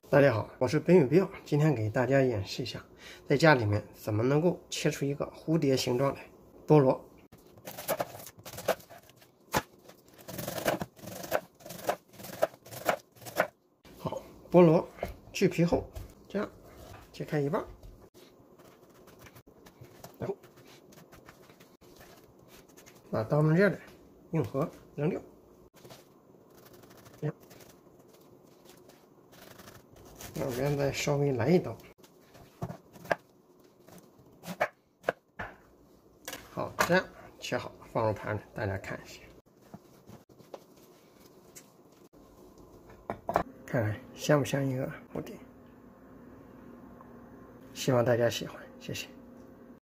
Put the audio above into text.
大家好，我是本有必要，今天给大家演示一下，在家里面怎么能够切出一个蝴蝶形状来。菠萝，好，菠萝去皮后，这样切开一半，然后把刀锋这的硬核扔掉，这样，两边再稍微来一刀。好，这样切好，放入盘里，大家看一下，看看像不像一个蝴蝶？希望大家喜欢，谢谢。